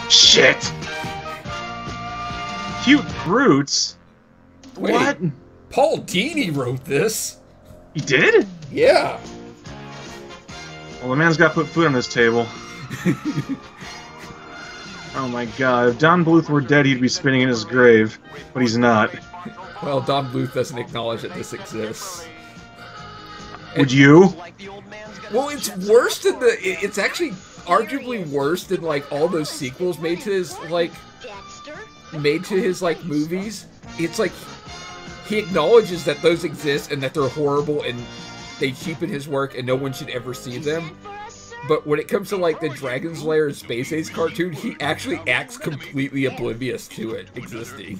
Shit! Cute brutes? Wait, What? Paul Dini wrote this. He did? Yeah. Well, the man's got to put food on his table. Oh my god, if Don Bluth were dead, he'd be spinning in his grave. But he's not. Well, Don Bluth doesn't acknowledge that this exists. Would you? Well, it's worse than the... It's actually arguably worse than, like, all those sequels made to his, like... movies. It's like... He acknowledges that those exist and that they're horrible and they cheapen his work and no one should ever see them. But when it comes to, like, the Dragon's Lair and Space Ace cartoon, he actually acts completely oblivious to it existing.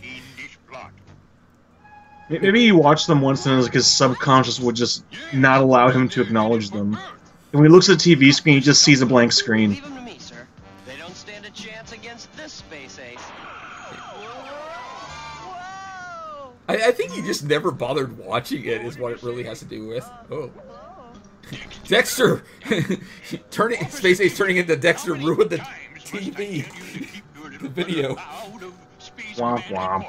Maybe he watched them once and his subconscious would just not allow him to acknowledge them. And when he looks at the TV screen, he just sees a blank screen. Leave them to me, sir. They don't stand a chance against this Space Ace. Whoa! I think he just never bothered watching it is what it really has to do with. Oh. Dexter! Space Ace turning into Dexter ruined the TV. The video. Womp womp.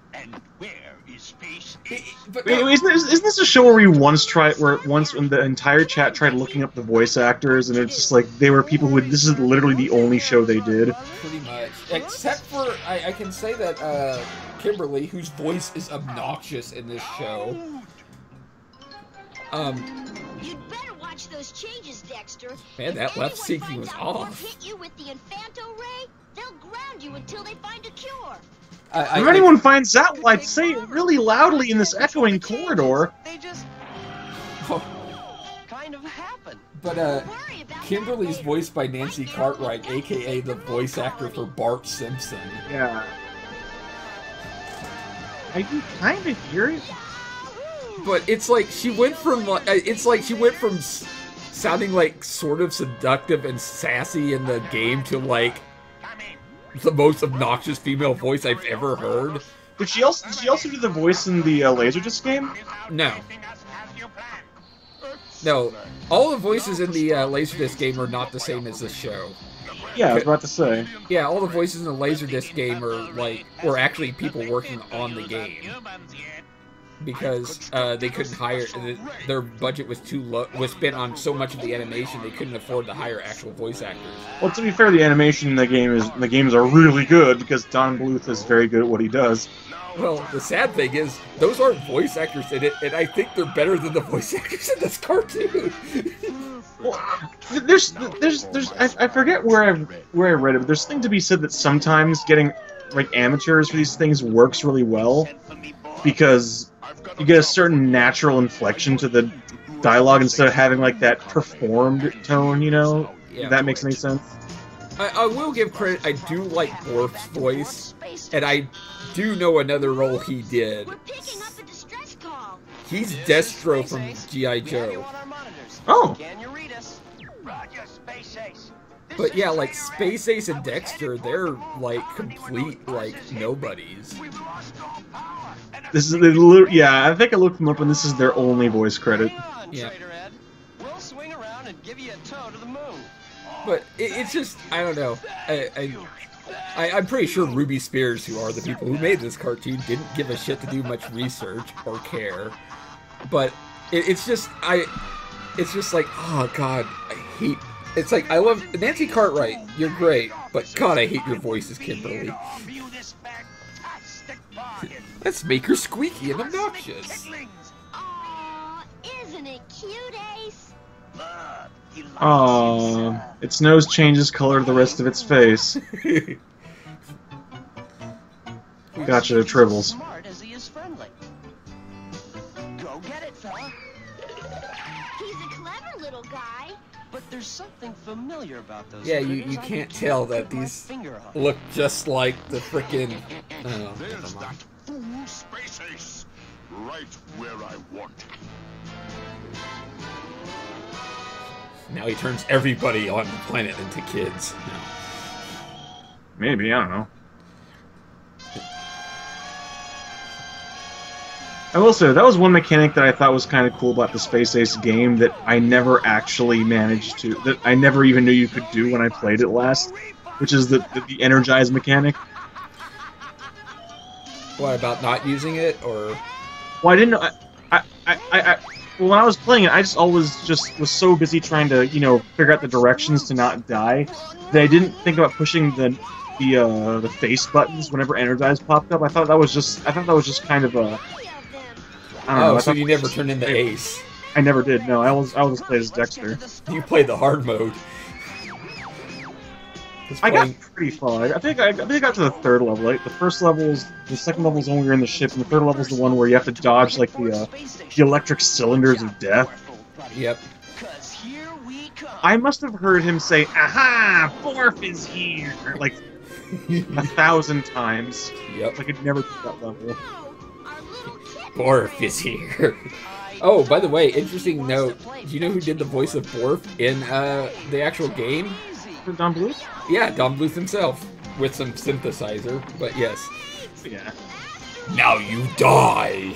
But Wait, isn't this a show where we once when the entire chat tried looking up the voice actors and it's just like they were people who this is literally the only show they did? pretty much. Except for, I can say that Kimberly, whose voice is obnoxious in this show. You'd better watch those changes, Dexter. Man, that If left anyone syncing was finds out or off. hit you with the Infanto ray, they'll ground you until they find a cure. If anyone finds out, well, I'd say it really loudly in this echoing corridor. They just kind of happen. But Worry about Kimberly's that voiced by Nancy Cartwright, aka the voice actor for Bart Simpson. Yeah. I can kind of hear it. But it's like she went from sounding like sort of seductive and sassy in the game to like the most obnoxious female voice I've ever heard. Did she also do the voice in the Laserdisc game? No. No, all the voices in the Laserdisc game are not the same as the show. Yeah, I was about to say. Yeah, all the voices in the Laserdisc game were actually people working on the game. Because they couldn't hire, their budget was too low, was spent on so much of the animation they couldn't afford to hire actual voice actors. Well, to be fair, the animation in the games are really good because Don Bluth is very good at what he does. Well, the sad thing is, those aren't voice actors in it, and I think they're better than the voice actors in this cartoon. Well, I forget where I read it, but there's something to be said that sometimes getting like amateurs for these things works really well because you get a certain natural inflection to the dialogue instead of having like that performed tone, you know? Yeah, if that makes any sense. I will give credit, I do like Worf's voice, and I do know another role he did. We're picking up a distress call. He's Destro from G.I. Joe. Oh. Can you read us? Roger, Space Ace. But yeah, like Space Ace and Dexter, they're like complete like nobodies. This is yeah. I think I looked them up, and this is their only voice credit. Hang on, Yeah. Trader Ed. We'll swing around and give you a tow to the moon. But it's just, I don't know. I'm pretty sure Ruby Spears, who are the people who made this cartoon, didn't give a shit to do much research or care. But it's just like, oh god, I hate. It's like, I love Nancy Cartwright. You're great, but god, I hate your voices, Kimberly. Let's make her squeaky and obnoxious. Aw, isn't it cute, Ace? Aww, its nose changes color to the rest of its face. Gotcha, Tribbles. Smart as he is friendly. Go get it, fella. He's a clever little guy. But there's something familiar about those. Yeah, you critters I can't can tell put that my these finger on. look just like the frickin'. Oh, never There's mind. that fool Space Ace, right where I want him. Now he turns everybody on the planet into kids. Maybe, I don't know. I will say, that was one mechanic that I thought was kind of cool about the Space Ace game that I never actually managed to, that I never even knew you could do when I played it last. which is the energize mechanic. What about not using it, or? Well, I didn't know. Well, when I was playing it, I just always just was so busy trying to, you know, figure out the directions to not die that I didn't think about pushing the face buttons whenever energize popped up. I thought that was just kind of a. I don't know. Oh, I so thought you never turned into Ace. I never did. No, I always played as Dexter. You played the hard mode. I got pretty far. I think I got to the third level. Like, the first level's, the second level's when we were in the ship, and the third level's the one where you have to dodge like the electric cylinders of death. Yep. I must have heard him say, "Aha! Borf is here!" like 1,000 times. Yep. Like I'd never beat that level. Borf is here. Oh, by the way, interesting note. Do you know who did the voice of Borf in the actual game? Don Bluth? Yeah, Don Bluth himself, with some synthesizer, but yes. Yeah. Now you die!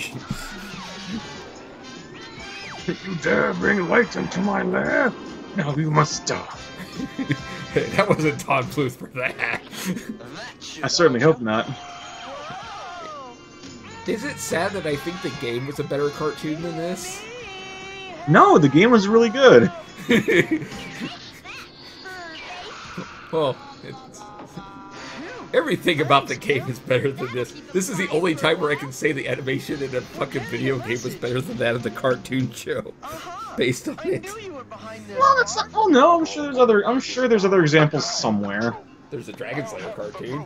You dare bring light into my lair? Now you must die. That wasn't Don Bluth for that. I certainly hope not. Is it sad that I think the game was a better cartoon than this? No, the game was really good. Well, everything about the game is better than this. This is the only time where I can say the animation in a fucking video game was better than that of the cartoon show, based on it. Well, it's not. Oh no, I'm sure there's other examples somewhere. There's a Dragon Slayer cartoon.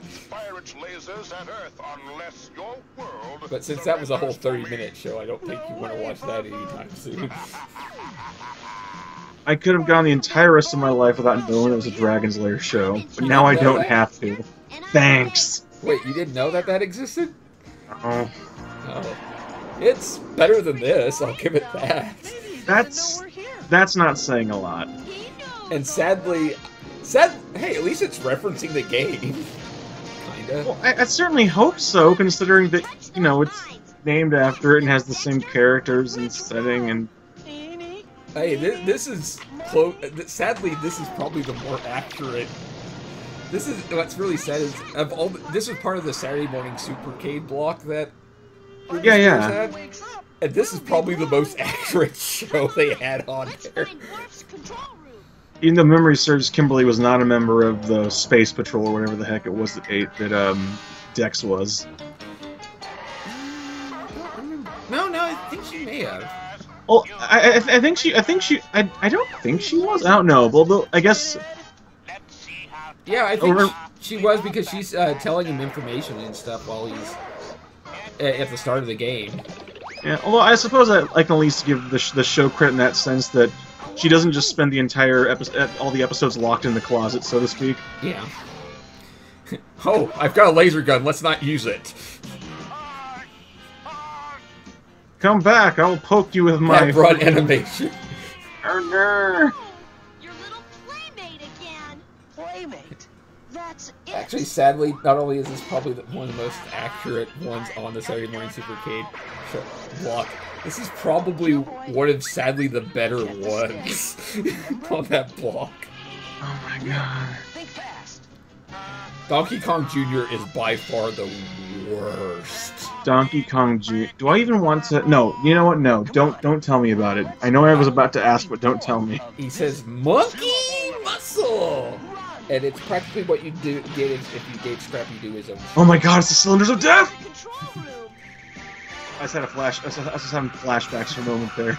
But since that was a whole 30-minute show, I don't think you want to watch that anytime soon. I could have gone the entire rest of my life without knowing it was a Dragon's Lair show, but now I don't have to. Thanks. Wait, you didn't know that existed? Oh. Oh. It's better than this, I'll give it that. That's not saying a lot. And sadly, hey, at least it's referencing the game. Kinda. Well, I certainly hope so, considering that, you know, it's named after it and has the same characters and setting and... Hey, this is close. Sadly, this is probably the more accurate. This is what's really sad is of all. This was part of the Saturday Morning Supercade block that. Yeah. Had, and this is probably the most accurate show they had on there. Even though memory serves, Kimberly was not a member of the Space Patrol or whatever the heck it was that Dex was. No, I think she may have. Well, I think she. I don't think she was. I don't know. Well, I guess. Yeah, I think she was because she's telling him information and stuff while he's at the start of the game. Yeah. Although I suppose I can at least give the show credit in that sense that she doesn't just spend the entire all the episodes locked in the closet, so to speak. Yeah. Oh, I've got a laser gun. Let's not use it. Come back, I will poke you with my... That run animation. Your little playmate again. Playmate? That's it. Actually, sadly, not only is this probably one of the most accurate ones on the Saturday Morning Supercade block, this is probably one of, sadly, the better ones on that block. Oh my god. Think fast. Donkey Kong Jr. is by far the worst. Donkey Kong Jr. Do I even want to? No. You know what? No. Don't tell me about it. I know I was about to ask, but don't tell me. He says monkey muscle, and it's practically what you do get if you gave Scrappy do his own. Oh my god! It's the Cylinders of Death. Control room. I just had a flash. I was just having flashbacks for a moment there.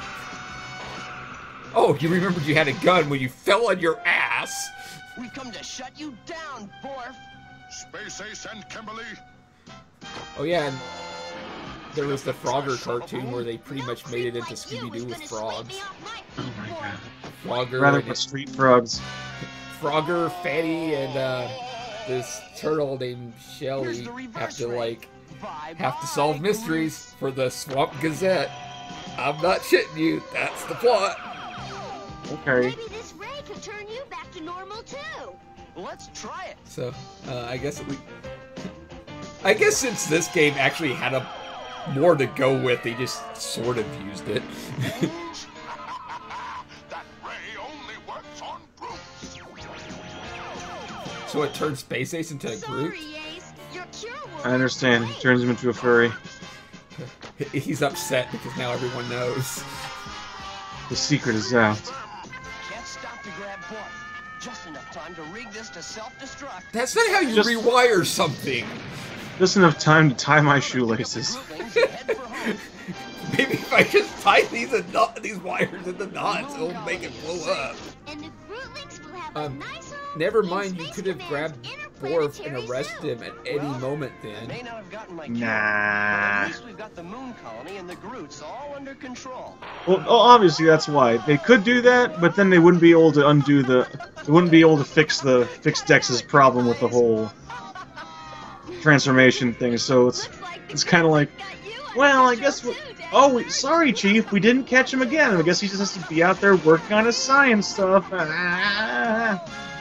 Oh, you remembered you had a gun when you fell on your ass. We come to shut you down, Borf. Space Ace and Kimberly. Oh yeah, and there was the Frogger cartoon where they pretty much made it into Scooby-Doo with frogs. Oh my god. Frogger, Rather and than street frogs. Frogger, Fatty, and this turtle named Shelly have to solve mysteries for the Swamp Gazette. I'm not shitting you. That's the plot. Okay. Maybe this ray can turn you back to normal too. Let's try it. So, I guess since this game actually had more to go with, they just sort of used it. That ray only works on brutes. So it turns Space Ace into a Groot? Sorry, Ace. Your cure will I understand. He turns him into a furry. He's upset because now everyone knows. The secret is out. Can't stop to grab point. Just enough time to rig this to self-destruct. That's not how you Just- rewire something. Just enough time to tie my shoelaces. Things and head for home. Maybe if I just tie these wires into knots, it'll make it blow up. And the Grootlings will have a nice home Never in mind, you Space could have Command's grabbed Borf and interplanetary arrested him zone. at any moment I may then. not have gotten my cure, but Nah. at least we've got the moon colony and the Groots all under control. Well, obviously that's why they could do that, but then they wouldn't be able to undo the. They wouldn't be able to fix Dex's problem with the whole transformation thing. So it's kind of like, well, I guess. Sorry, Chief, we didn't catch him again. I guess he just has to be out there working on his science stuff.